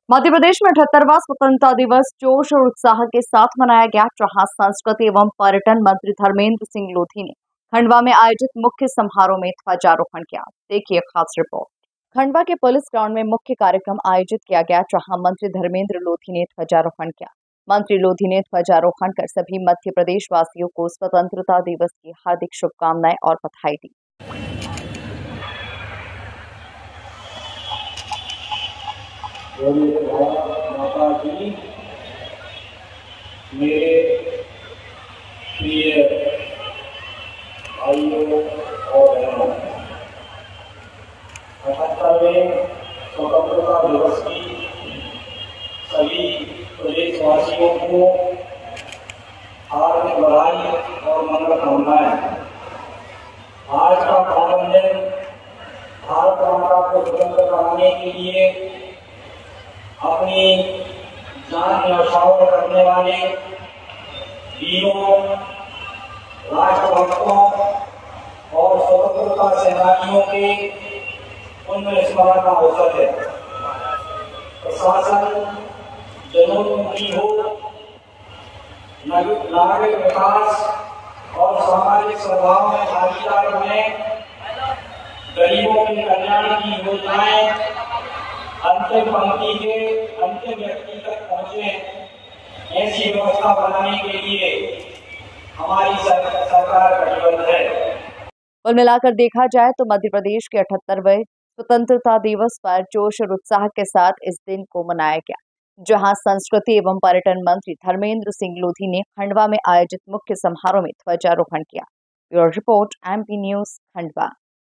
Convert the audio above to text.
मध्य प्रदेश में 78वां स्वतंत्रता दिवस जोश और उत्साह के साथ मनाया गया, जहां संस्कृति एवं पर्यटन मंत्री धर्मेंद्र सिंह लोधी ने खंडवा में आयोजित मुख्य समारोह में ध्वजारोहण किया। देखिए खास रिपोर्ट। खंडवा के पुलिस ग्राउंड में मुख्य कार्यक्रम आयोजित किया गया, जहां मंत्री धर्मेंद्र लोधी ने ध्वजारोहण किया। मंत्री लोधी ने ध्वजारोहण कर सभी मध्य प्रदेश वासियों को स्वतंत्रता दिवस की हार्दिक शुभकामनाएं और बधाई दी। माता जी, मेरे प्रिय भाइयों और बहनों, 78वें स्वतंत्रता दिवस की सभी प्रदेशवासियों को हार्दिक बधाई और मंगल कामनाएं। आज का पावन दिन भारत माता को स्वतंत्र कराने के लिए अपनी जान न्यौछावर करने वाले वीरों, राष्ट्रभक्तों और स्वतंत्रता सेनानियों के पुण्य स्मरण का अवसर है। प्रशासन जनोन्मुखी हो, नागरिक विकास और सामाजिक सद्भाव में भागीदार बने, गरीबों के कल्याण की योजनाएं अंतिम पंक्ति के अंतिम व्यक्ति तक पहुंचे, ऐसी व्यवस्था बनाने के लिए हमारी सरकार कटिबद्ध है। कुल मिलाकर देखा जाए तो मध्य प्रदेश के 78वें स्वतंत्रता दिवस पर जोश और उत्साह के साथ इस दिन को मनाया गया, जहां संस्कृति एवं पर्यटन मंत्री धर्मेंद्र सिंह लोधी ने खंडवा में आयोजित मुख्य समारोह में ध्वजारोहण किया। Bureau report, MP news, Khandwa.